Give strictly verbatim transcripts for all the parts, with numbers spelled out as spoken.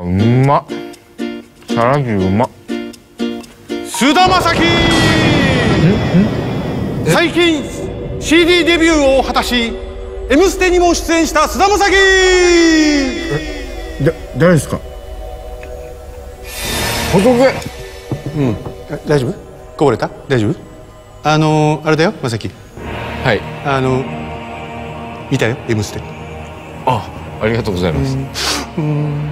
うまっ。さらぎうまっ。 菅田将暉。最近 シーディー デビューを果たし「M ステ」にも出演した菅田将暉。 だ誰ですか？仏。 うん、大丈夫？こぼれた？大丈夫？あのー、あれだよ将暉。 はい。 あの見たよ「M ステ」。 あ、ありがとうございます。 うん、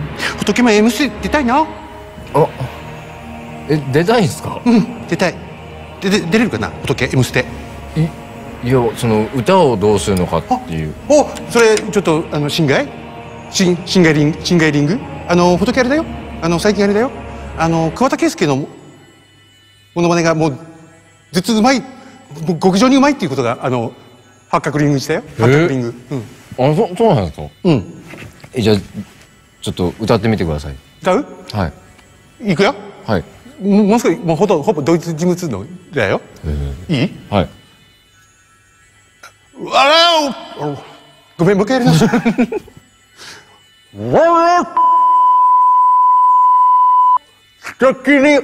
仏も「M ステ」出たいな。 あ、え、出たいんですか？ うん、出たい。で、で、出れるかな仏「M ステ」。 いや、その歌をどうするのかっていう。 お、それちょっとあの侵害侵侵害リング侵害リングあの仏あれだよ。あの最近あれだよ。あの桑田佳祐のモノマネがもうずつうまい、極上にうまいっていうことがあの八角リングしたよ。八角リング。うん。 あ、そそうなんですか？ うん。え、 じゃあちょっと歌ってみてください。 歌う？はい。いくよ。はい。ももう少しもうほぼほぼドイツ人物のだよ。いい？はい。あら、ごめん、もう一回やり直し。時に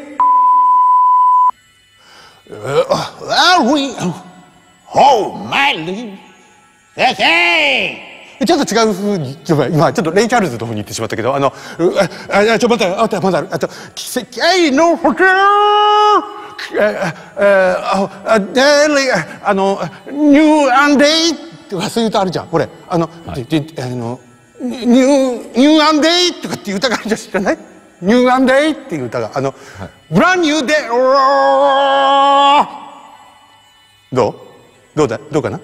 あwe hold my lead ちょっと違うふうに今ちょっとレイ・チャールズのふうに言ってしまったけど、あのああちょっと待って、あとまだある、あと奇跡のホテルあのニューアンデイとかそういう歌あるじゃん。これあのあのニューニューアンデイとかっていう歌があるじゃん。知らない？ニューアンデイっていう歌があのブランニューデイどうどうだどうかな。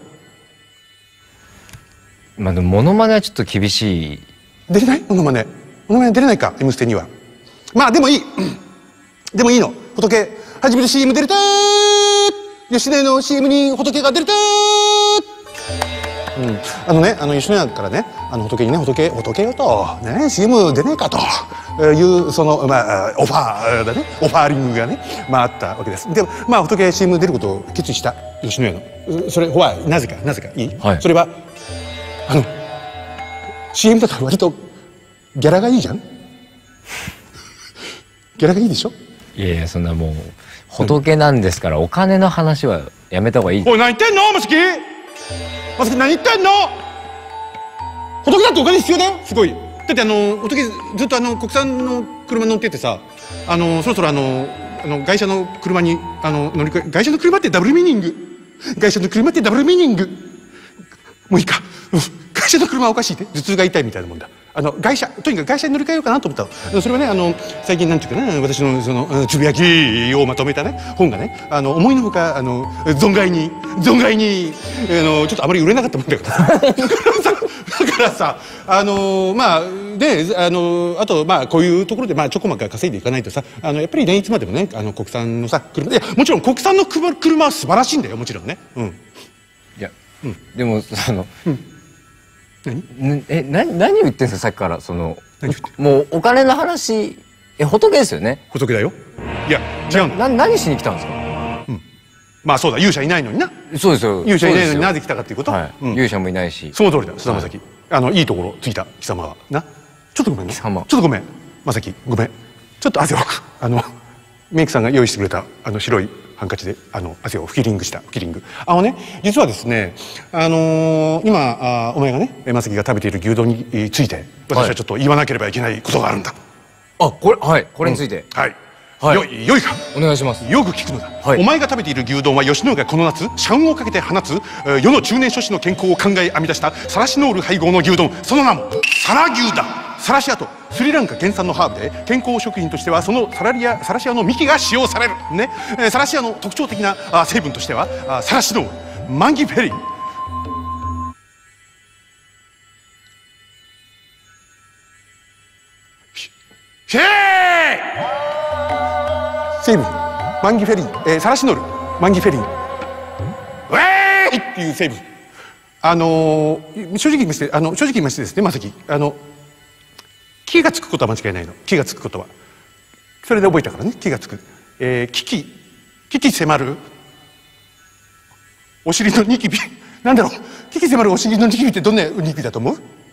まあでもモノマネはちょっと厳しい。 出れない？モノマネモノマネ出れないか「M ステ」には。まあでもいいでもいいの。仏初めて シーエム 出れたー。吉野家の シーエム に仏が出れたー。うん、あのね、あの吉野家からね、あの仏にね、仏、仏よと、ね、シーエム 出ねえかというそのまあオファーだね、オファーリングがね、まああったわけです。で、まあ仏 シーエム 出ることを決意した吉野家の、それはなぜかなぜかいい？はい、それはあの シーエム だと割とギャラがいいじゃん。ギャラがいいでしょ。 いやいや、そんなもう仏なんですから、お金の話はやめた方がいい。 おい、何言ってんのマスキマスキ、何言ってんの。仏だってお金必要だよ。すごい。だってあの仏ずっとあの国産の車乗っててさ、あのそろそろあのあの外車の車にあの乗り換え、外車の車ってダブルミーニング、外車の車ってダブルミーニング、もういいか、うん、外車の車はおかしいって、頭痛が痛いみたいなもんだ。あの外車、とにかく外車に乗り換えようかなと思ったの。それはね、あの最近なんていうかな、私のそのつぶやきをまとめたね本がね、あの思いのほかあの存外に存外にあのちょっとあまり売れなかったもんだからだからさ、あのまあであのあとまあこういうところでまあちょこまか稼いでいかないとさ、あのやっぱりね、いつまでもね、あの国産のさ車、いやもちろん国産の車は素晴らしいんだよ、もちろんね。うん。いや、うん、でもあの。うん何？ え、な、何を言ってんすか、さっきから。そのもうお金の話。え、仏ですよね。 仏だよ。いや違うの。 な、何しに来たんですか。 うん、まあそうだ、勇者いないのにな。 そうですよ。 勇者いないのになぜ来たかっていうこと。 はい、うん、勇者もいないし。 その通りだ、菅田将暉。あのいいところついた貴様はな。ちょっとごめんね。貴様。ちょっとごめん将暉、ごめん。ちょっと汗をかく。あのメイクさんが用意してくれたあの白いハンカチであの汗をフィリングしたフィリング。あのね、実はですね、あのー、今あお前がね将暉が食べている牛丼について私はちょっと言わなければいけないことがあるんだ。 あ、これ、はい、これについて、 うん、はい、はい、よいよいか。 お願いします。 よく聞くのだ、 はい、 お前が食べている牛丼は吉野家がこの夏社運をかけて放つ世の中年諸子の健康を考え編み出したサラシノール配合の牛丼、その名もサラ牛だ。サラシアとスリランカ原産のハーブで健康食品としてはそのサラリアサラシアの幹が使用されるね。サラシアの特徴的な成分としてはサラシノール、マンギフェリン、シェー成分マンギフェリン、えー、サラシノール、マンギフェリン、ウェーイっていう成分。あのー、正直言いましてあの正直言いましてですね、将暉、あの気がつくことは間違いないの。気がつくことはそれで覚えたからね。気がつく、えー、危機危機迫るお尻のニキビなんだろう。危機迫るお尻のニキビってどんなニキビだと思う？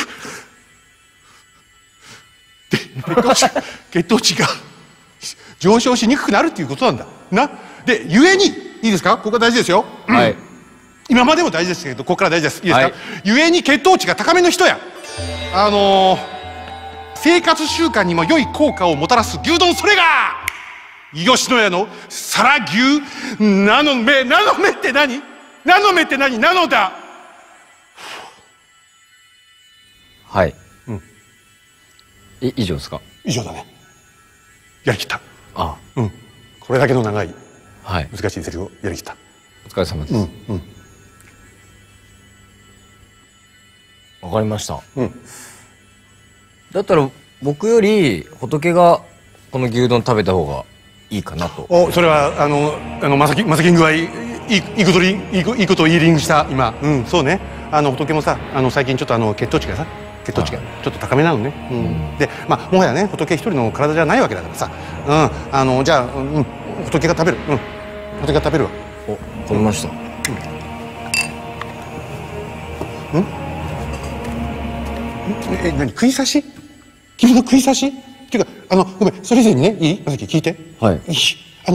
で血糖値血糖値が上昇しにくくなるっていうことなんだな。でゆえにいいですか、ここが大事ですよ。 はい。 今までも大事ですけど、ここから大事です。いいですか、 はい、 ゆえに血糖値が高めの人や、あのー、生活習慣にも良い効果をもたらす牛丼、それが吉野家の皿牛ナノメ。ナノメって何？ナノメって何？ナノだ。 はい。 うん。 い以上ですか？ 以上だね。やりきった。 ああ、 うん。これだけの長い、 はい、 難しいセリフをやりきった。 お疲れ様です。 うんうん。 わかりました。 うん。 だったら僕より仏がこの牛丼食べた方がいいかなと。 お、それはあのあのまさきまさきん具合いいいいことりいいいいことを言いリングした今。うん、そうね。あの仏もさ、あの最近ちょっとあの血糖値がさ血糖値がちょっと高めなのね。うん。で、まあもはやね仏一人の体じゃないわけだからさ。うん。あのじゃあ、うん、仏が食べる。うん。仏が食べるわ。 お、食べました。 うん。うん。え、何食い差し？君の食い差し？っていうか、あのごめん、それ以前にね、いい？まさき聞いて。 はい。 あの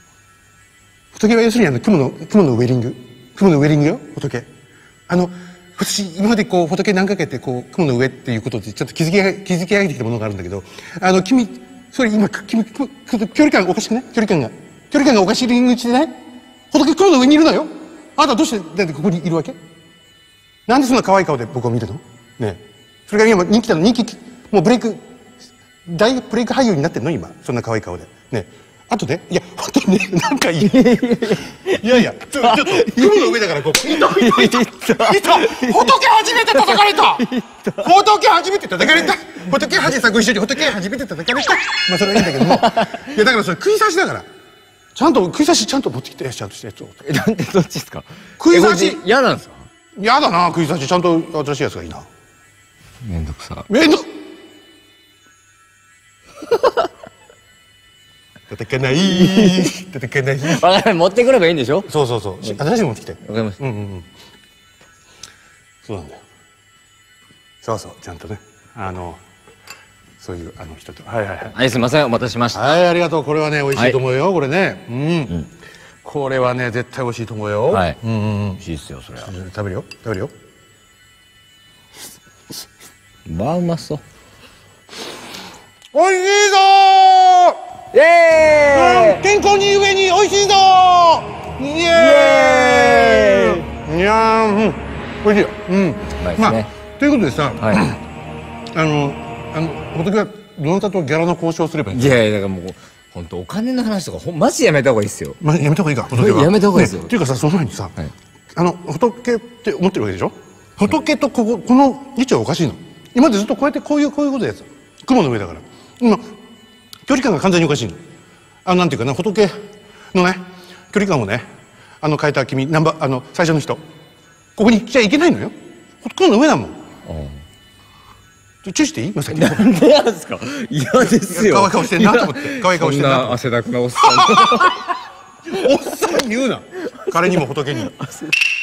仏は要するにあの雲の雲のウェリング、雲のウェリングよ、仏。あの私今までこう仏何回かやってこう雲の上っていうことでちょっと気づきが気づき上げてきたものがあるんだけど、あの君それ今君距離感おかしくね、距離感が距離感がおかしい入り口でね、仏雲の上にいるのよ。あなたどうしてだってここにいるわけ？なんでそんな可愛い顔で僕を見るの？ねえ、それが今人気なの、人気もうブレイク大ブレイク俳優になってるの今、そんな可愛い顔でねえ。あとね、いや本当にね、なんかいいいやいやちょちょっと雲の上だからこういたいたいたいた仏初めて叩かれた仏初めて叩かれた仏初めさんご一緒に仏初めて叩かれた。まあそれはいいんだけども、いやだからそれ食い差しだから、ちゃんと食い差しちゃんと持ってきて、ちゃんとしてやつを。 え、なんでどっちですか？ 食い差し嫌なんですか？ 嫌だな、食い差しちゃんと新しいやつがいいな。 めんどくさ。 めんど叩かない叩かない。 わかんない、持ってくればいいんでしょ？ そうそうそう、新しいの持ってきて。 わかります。 うんうんうん。そうなんだよ。そうそう、ちゃんとね、あのそういうあの人と、はいはいはい。 はい、すみません、お待たせしました。 はい、ありがとう。これはね、美味しいと思うよ、これね。うん。これはね、絶対美味しいと思うよ。 はい。 うんうんうん。 美味しいですよ、それは。 食べるよ、食べるよ。 まあ、うまそう。 美味しいぞイエー。健康に上に美味しいぞー。イエーイ。いやー、うん、美味しいよ。うん。まあ、ということでさ、あの、あの、仏はどなたとギャラの交渉すればいい？ いやいや、だからもう、本当お金の話とか、ほん、マジやめた方がいいですよ。 まあ、やめた方がいいか、仏は。 やめた方がいいですよ。 っていうかさ、その前にさ、あの、仏って思ってるわけでしょ？仏とここ、この位置はおかしいの。今までずっとこうやってこういう、こういうことやつ。雲の上だから。今、距離感が完全におかしいの。あの、なんていうかな、仏のね、距離感をね、あの、変えた君、ナンバー、あの、最初の人。ここに来ちゃいけないのよ。雲の上だもん。注意していい？まさき。 なんでなんですか？嫌ですよ。 可愛い顔してんなと思って。可愛い顔してんな。 そんな汗だくなおっさん。 おっさん言うな。彼にも仏にも。